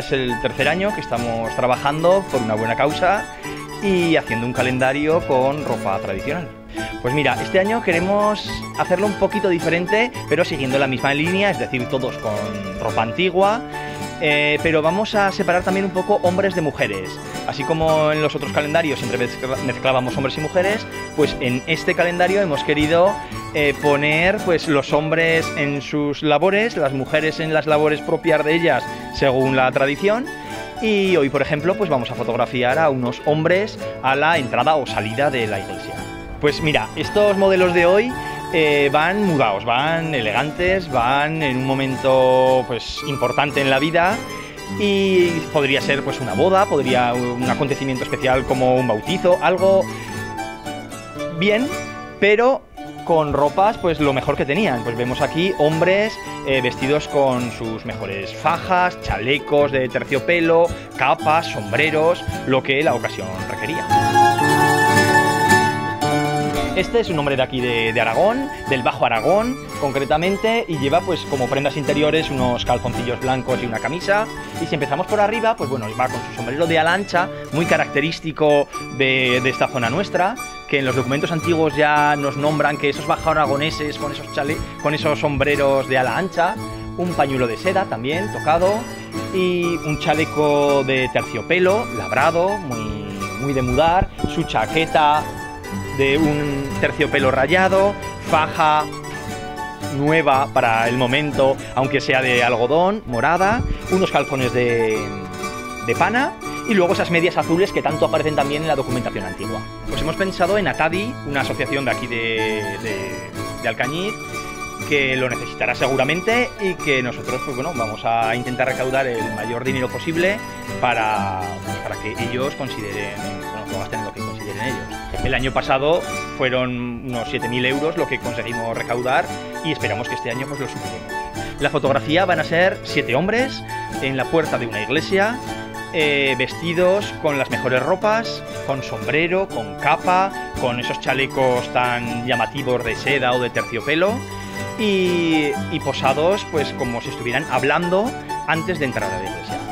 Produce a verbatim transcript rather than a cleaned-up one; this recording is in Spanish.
es el tercer año que estamos trabajando por una buena causa y haciendo un calendario con ropa tradicional. Pues mira, este año queremos hacerlo un poquito diferente, pero siguiendo la misma línea, es decir, todos con ropa antigua, eh, pero vamos a separar también un poco hombres de mujeres. Así como en los otros calendarios siempre mezclábamos hombres y mujeres, pues en este calendario hemos querido eh, poner pues, los hombres en sus labores, las mujeres en las labores propias de ellas según la tradición. Y hoy, por ejemplo, pues vamos a fotografiar a unos hombres a la entrada o salida de la iglesia. Pues mira, estos modelos de hoy eh, van mudados, van elegantes, van en un momento pues, importante en la vida y podría ser pues, una boda, podría un acontecimiento especial como un bautizo, algo bien, pero con ropas pues lo mejor que tenían. Pues vemos aquí hombres eh, vestidos con sus mejores fajas, chalecos de terciopelo, capas, sombreros, lo que la ocasión requería. Este es un hombre de aquí de, de Aragón, del Bajo Aragón concretamente, y lleva pues como prendas interiores unos calzoncillos blancos y una camisa. Y si empezamos por arriba, pues bueno, va con su sombrero de ala ancha, muy característico de, de esta zona nuestra, que en los documentos antiguos ya nos nombran que esos bajo aragoneses con esos, chale, con esos sombreros de ala ancha, un pañuelo de seda también tocado y un chaleco de terciopelo labrado, muy, muy de mudar, su chaqueta de un terciopelo rayado, faja nueva para el momento, aunque sea de algodón, morada, unos calzones de, de pana y luego esas medias azules que tanto aparecen también en la documentación antigua. Pues hemos pensado en Atadi, una asociación de aquí de, de, de Alcañiz, que lo necesitará seguramente y que nosotros pues bueno, vamos a intentar recaudar el mayor dinero posible para, pues, para que ellos consideren, bueno, lo gasten en lo que consideren ellos. El año pasado fueron unos siete mil euros lo que conseguimos recaudar y esperamos que este año pues lo superemos. La fotografía van a ser siete hombres en la puerta de una iglesia, eh, vestidos con las mejores ropas, con sombrero, con capa, con esos chalecos tan llamativos de seda o de terciopelo y, y posados pues como si estuvieran hablando antes de entrar a la iglesia.